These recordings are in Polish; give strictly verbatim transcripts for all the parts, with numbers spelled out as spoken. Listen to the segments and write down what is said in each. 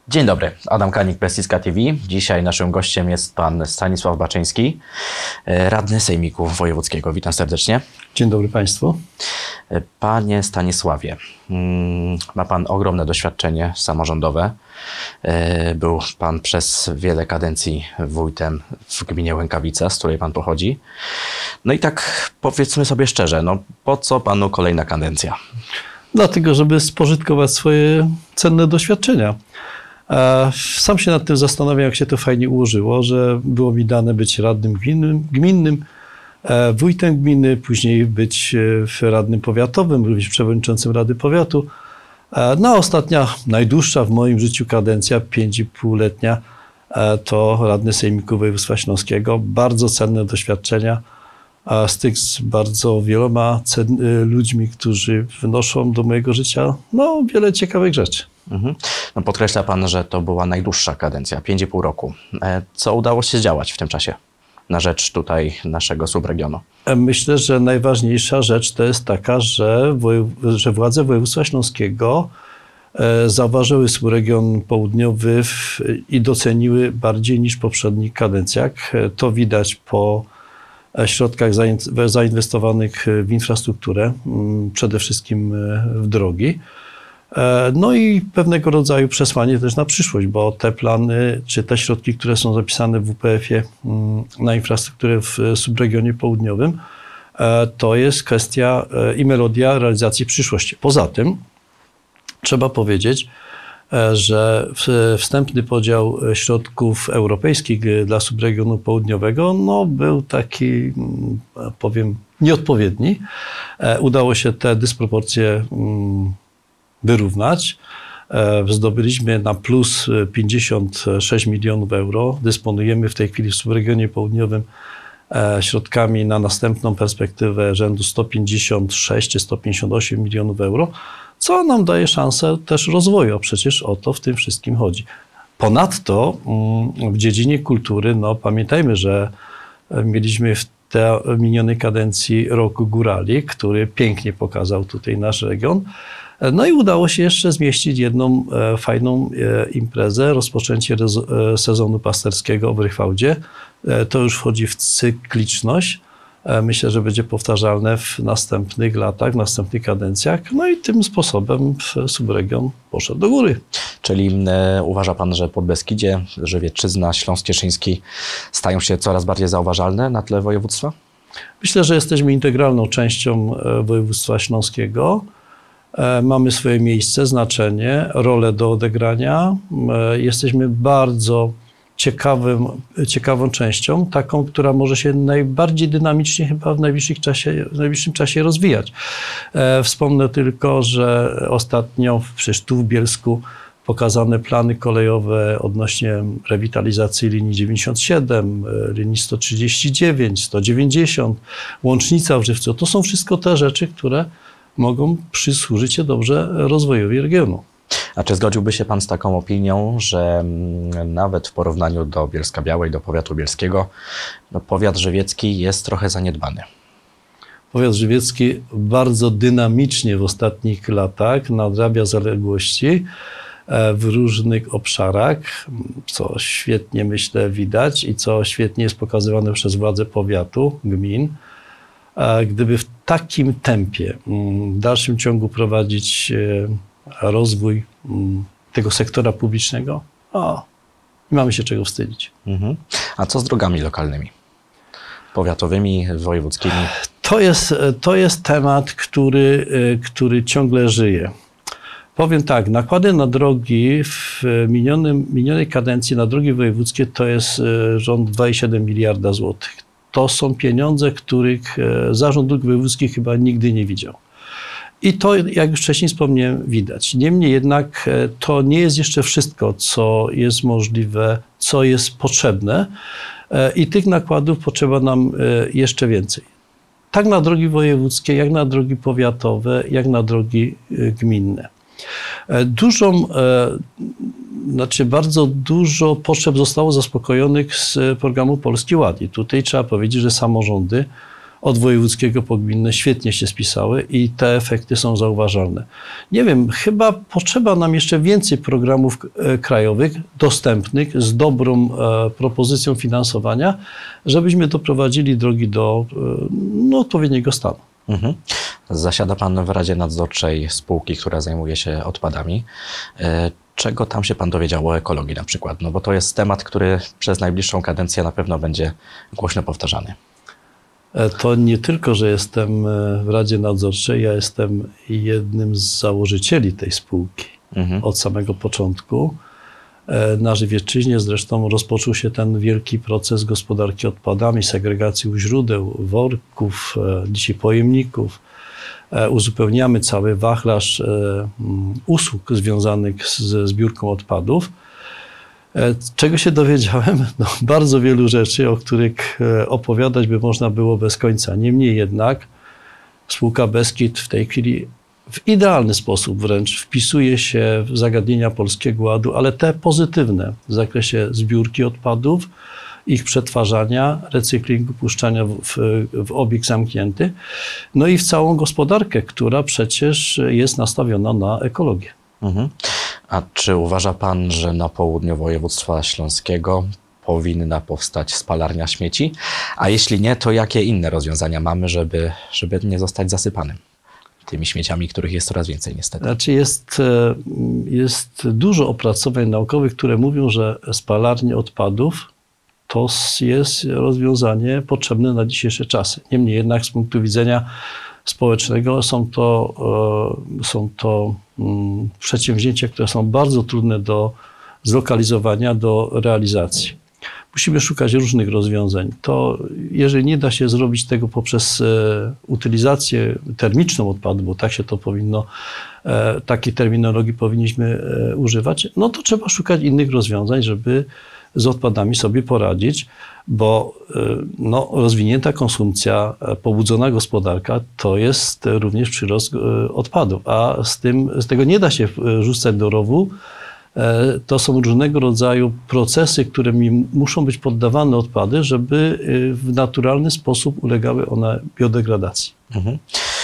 Dzień dobry, Adam Kanik, Prestiżka T V. Dzisiaj naszym gościem jest pan Stanisław Baczyński, radny Sejmiku Wojewódzkiego. Witam serdecznie. Dzień dobry Państwu. Panie Stanisławie, ma pan ogromne doświadczenie samorządowe. Był pan przez wiele kadencji wójtem w gminie Łękawica, z której pan pochodzi. No i tak powiedzmy sobie szczerze, no po co panu kolejna kadencja? Dlatego, żeby spożytkować swoje cenne doświadczenia. Sam się nad tym zastanawiam, jak się to fajnie ułożyło, że było mi dane być radnym gminnym, gminnym wójtem gminy, później być radnym powiatowym, również przewodniczącym Rady Powiatu. No, ostatnia, najdłuższa w moim życiu kadencja, pięć i pół-letnia, to radny Sejmiku Województwa Śląskiego. Bardzo cenne doświadczenia, styk z bardzo wieloma ludźmi, którzy wnoszą do mojego życia no, wiele ciekawych rzeczy. Mhm. No, podkreśla pan, że to była najdłuższa kadencja, pięć i pół roku. Co udało się zdziałać w tym czasie na rzecz tutaj naszego subregionu? Myślę, że najważniejsza rzecz to jest taka, że, że władze województwa śląskiego zauważyły subregion południowy i doceniły bardziej niż w poprzednich kadencjach. To widać po środkach zainwestowanych w infrastrukturę, przede wszystkim w drogi. No i pewnego rodzaju przesłanie też na przyszłość, bo te plany, czy te środki, które są zapisane w W P F ie na infrastrukturę w subregionie południowym, to jest kwestia i melodia realizacji przyszłości. Poza tym trzeba powiedzieć, że wstępny podział środków europejskich dla subregionu południowego no, był taki, powiem, nieodpowiedni. Udało się te dysproporcje wyrównać. Zdobyliśmy na plus pięćdziesiąt sześć milionów euro. Dysponujemy w tej chwili w subregionie południowym środkami na następną perspektywę rzędu sto pięćdziesiąt sześć czy sto pięćdziesiąt osiem milionów euro, co nam daje szansę też rozwoju, a przecież o to w tym wszystkim chodzi. Ponadto w dziedzinie kultury, no pamiętajmy, że mieliśmy w tej minionej kadencji Rok Górali, który pięknie pokazał tutaj nasz region. No i udało się jeszcze zmieścić jedną fajną imprezę, rozpoczęcie sezonu pasterskiego w Rychwałdzie. To już wchodzi w cykliczność. Myślę, że będzie powtarzalne w następnych latach, w następnych kadencjach. No i tym sposobem subregion poszedł do góry. Czyli e, uważa pan, że Podbeskidzie, Żywiecczyzna, Śląsk Cieszyński stają się coraz bardziej zauważalne na tle województwa? Myślę, że jesteśmy integralną częścią województwa śląskiego. Mamy swoje miejsce, znaczenie, rolę do odegrania. Jesteśmy bardzo ciekawym, ciekawą częścią, taką, która może się najbardziej dynamicznie chyba w najbliższym czasie, w najbliższym czasie rozwijać. Wspomnę tylko, że ostatnio przecież tu w Bielsku pokazane plany kolejowe odnośnie rewitalizacji linii dziewięćdziesiąt siedem, linii sto trzydzieści dziewięć, sto dziewięćdziesiąt, łącznica w Żywcu. To są wszystko te rzeczy, które mogą przysłużyć się dobrze rozwojowi regionu. A czy zgodziłby się pan z taką opinią, że nawet w porównaniu do Bielska-Białej, do powiatu bielskiego, no powiat żywiecki jest trochę zaniedbany? Powiat żywiecki bardzo dynamicznie w ostatnich latach nadrabia zaległości w różnych obszarach, co świetnie, myślę, widać i co świetnie jest pokazywane przez władze powiatu, gmin. Gdyby w takim tempie w dalszym ciągu prowadzić rozwój tego sektora publicznego, o, nie mamy się czego wstydzić. Mhm. A co z drogami lokalnymi? Powiatowymi, wojewódzkimi? To jest, to jest temat, który, który ciągle żyje. Powiem tak, nakłady na drogi w minionym, minionej kadencji na drogi wojewódzkie to jest rząd dwa i siedem miliarda złotych. To są pieniądze, których Zarząd Dróg Wojewódzkich chyba nigdy nie widział. I to, jak już wcześniej wspomniałem, widać. Niemniej jednak to nie jest jeszcze wszystko, co jest możliwe, co jest potrzebne i tych nakładów potrzeba nam jeszcze więcej. Tak na drogi wojewódzkie, jak na drogi powiatowe, jak na drogi gminne. Dużą, znaczy bardzo dużo potrzeb zostało zaspokojonych z programu Polski Ład. I tutaj trzeba powiedzieć, że samorządy od wojewódzkiego po gminne świetnie się spisały i te efekty są zauważalne. Nie wiem, chyba potrzeba nam jeszcze więcej programów krajowych, dostępnych, z dobrą e, propozycją finansowania, żebyśmy doprowadzili drogi do e, no, odpowiedniego stanu. Mhm. Zasiada pan w Radzie Nadzorczej spółki, która zajmuje się odpadami. E, czego tam się pan dowiedział o ekologii na przykład? No bo to jest temat, który przez najbliższą kadencję na pewno będzie głośno powtarzany. To nie tylko, że jestem w Radzie Nadzorczej, ja jestem jednym z założycieli tej spółki mhm. od samego początku. Na Żywiecczyźnie zresztą rozpoczął się ten wielki proces gospodarki odpadami, segregacji u źródeł, worków, dzisiaj pojemników. Uzupełniamy cały wachlarz usług związanych ze zbiórką odpadów. Czego się dowiedziałem? No, bardzo wielu rzeczy, o których opowiadać by można było bez końca. Niemniej jednak spółka Beskid w tej chwili w idealny sposób wręcz wpisuje się w zagadnienia Polskiego Ładu, ale te pozytywne w zakresie zbiórki odpadów, ich przetwarzania, recyklingu, puszczania w, w, w obieg zamknięty, no i w całą gospodarkę, która przecież jest nastawiona na ekologię. Mhm. A czy uważa pan, że na południu województwa śląskiego powinna powstać spalarnia śmieci? A jeśli nie, to jakie inne rozwiązania mamy, żeby, żeby nie zostać zasypanym tymi śmieciami, których jest coraz więcej niestety? Znaczy jest, jest dużo opracowań naukowych, które mówią, że spalarnie odpadów to jest rozwiązanie potrzebne na dzisiejsze czasy. Niemniej jednak z punktu widzenia społecznego są to, są to przedsięwzięcia, które są bardzo trudne do zlokalizowania, do realizacji. Musimy szukać różnych rozwiązań. To jeżeli nie da się zrobić tego poprzez utylizację termiczną odpadu, bo tak się to powinno, takiej terminologii powinniśmy używać, no to trzeba szukać innych rozwiązań, żeby z odpadami sobie poradzić, bo no, rozwinięta konsumpcja, pobudzona gospodarka to jest również przyrost odpadów, a z, tym, z tego nie da się rzucać do rowu. To są różnego rodzaju procesy, którymi muszą być poddawane odpady, żeby w naturalny sposób ulegały one biodegradacji. Mhm.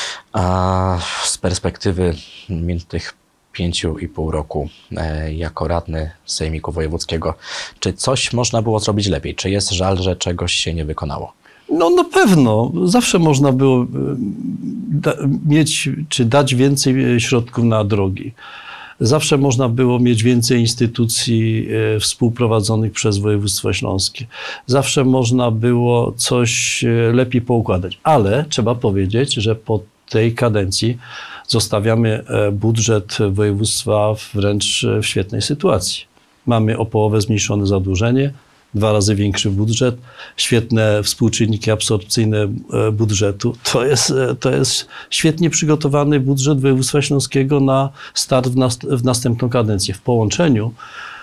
A z perspektywy tych pięciu i pół roku jako radny Sejmiku Wojewódzkiego, czy coś można było zrobić lepiej? Czy jest żal, że czegoś się nie wykonało? No na pewno. Zawsze można było da- mieć, czy dać więcej środków na drogi. Zawsze można było mieć więcej instytucji współprowadzonych przez województwo śląskie. Zawsze można było coś lepiej poukładać. Ale trzeba powiedzieć, że po tej kadencji zostawiamy budżet województwa wręcz w świetnej sytuacji. Mamy o połowę zmniejszone zadłużenie, dwa razy większy budżet, świetne współczynniki absorpcyjne budżetu. To jest, to jest świetnie przygotowany budżet województwa śląskiego na start w, nas, w następną kadencję. W połączeniu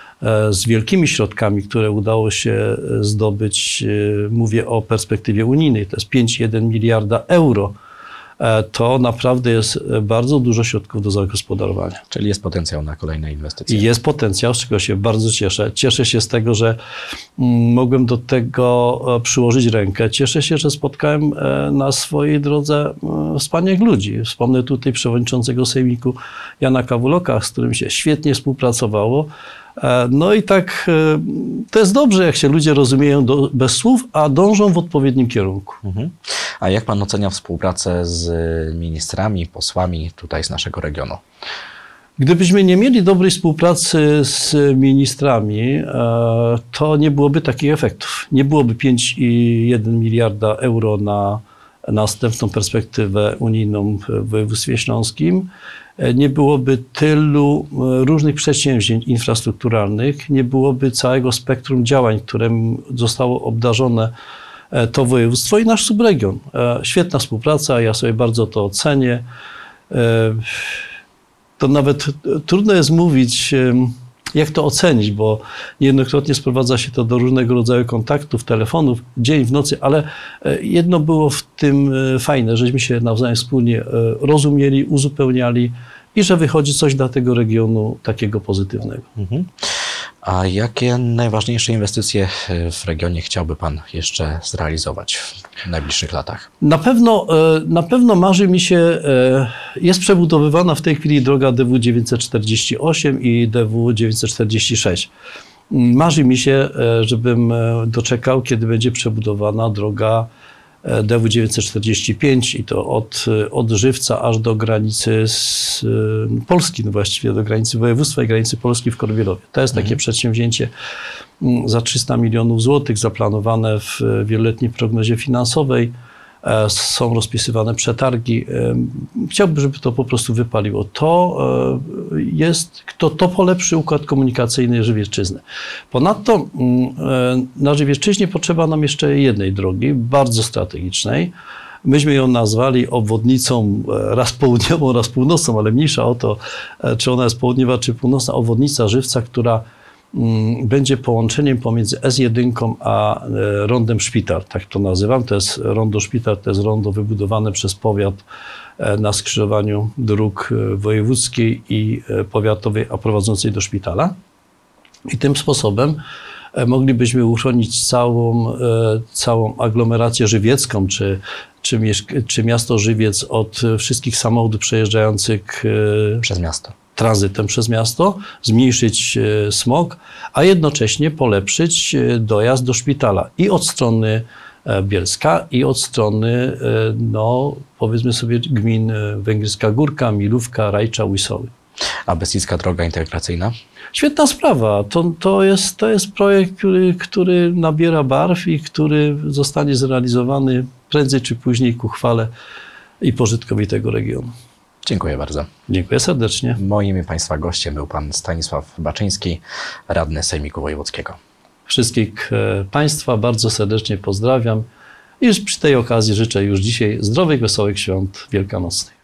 z wielkimi środkami, które udało się zdobyć, mówię o perspektywie unijnej, to jest pięć przecinek jeden miliarda euro, to naprawdę jest bardzo dużo środków do zagospodarowania. Czyli jest potencjał na kolejne inwestycje. I jest potencjał, z czego się bardzo cieszę. Cieszę się z tego, że mogłem do tego przyłożyć rękę. Cieszę się, że spotkałem na swojej drodze wspaniałych ludzi. Wspomnę tutaj przewodniczącego Sejmiku Jana Kawuloka, z którym się świetnie współpracowało. No i tak to jest dobrze, jak się ludzie rozumieją do, bez słów, a dążą w odpowiednim kierunku. Mhm. A jak pan ocenia współpracę z ministrami, posłami tutaj z naszego regionu? Gdybyśmy nie mieli dobrej współpracy z ministrami, to nie byłoby takich efektów. Nie byłoby pięć przecinek jeden miliarda euro na następną perspektywę unijną w województwie śląskim. Nie byłoby tylu różnych przedsięwzięć infrastrukturalnych, nie byłoby całego spektrum działań, którym zostało obdarzone to województwo i nasz subregion. Świetna współpraca, ja sobie bardzo to ocenię. To nawet trudno jest mówić, jak to ocenić, bo niejednokrotnie sprowadza się to do różnego rodzaju kontaktów, telefonów, dzień w nocy, ale jedno było w tym fajne, żeśmy się nawzajem wspólnie rozumieli, uzupełniali i że wychodzi coś dla tego regionu takiego pozytywnego. Mhm. A jakie najważniejsze inwestycje w regionie chciałby Pan jeszcze zrealizować w najbliższych latach? Na pewno, na pewno marzy mi się, jest przebudowywana w tej chwili droga D W dziewięćset czterdzieści osiem i D W dziewięćset czterdzieści sześć. Marzy mi się, żebym doczekał, kiedy będzie przebudowana droga D W dziewięćset czterdzieści pięć i to od, od Żywca aż do granicy z Polski, no właściwie do granicy województwa i granicy Polski w Korwielowie. To jest takie mhm. przedsięwzięcie za trzysta milionów złotych zaplanowane w wieloletniej prognozie finansowej. Są rozpisywane przetargi. Chciałbym, żeby to po prostu wypaliło. To jest, to, to polepszy układ komunikacyjny Żywiecczyzny. Ponadto na Żywiecczyźnie potrzeba nam jeszcze jednej drogi, bardzo strategicznej. Myśmy ją nazwali obwodnicą raz południową, raz północną, ale mniejsza o to, czy ona jest południowa, czy północna. Obwodnica Żywca, która będzie połączeniem pomiędzy S jeden a rondem Szpital, tak to nazywam. To jest rondo Szpital, to jest rondo wybudowane przez powiat na skrzyżowaniu dróg wojewódzkiej i powiatowej, a prowadzącej do szpitala. I tym sposobem moglibyśmy uchronić całą, całą aglomerację żywiecką, czy, czy, czy miasto Żywiec od wszystkich samochodów przejeżdżających przez miasto. tranzytem przez miasto, zmniejszyć smog, a jednocześnie polepszyć dojazd do szpitala i od strony Bielska, i od strony, no powiedzmy sobie, gmin Węgierska Górka, Milówka, Rajcza, Łysowy. A Beskidzka Droga Integracyjna? Świetna sprawa. To, to, jest, to jest projekt, który, który nabiera barw i który zostanie zrealizowany prędzej czy później ku chwale i pożytkowi tego regionu. Dziękuję bardzo. Dziękuję serdecznie. Moim i Państwa gościem był Pan Stanisław Baczyński, radny Sejmiku Wojewódzkiego. Wszystkich Państwa bardzo serdecznie pozdrawiam i już przy tej okazji życzę już dzisiaj zdrowych, wesołych świąt wielkanocnych.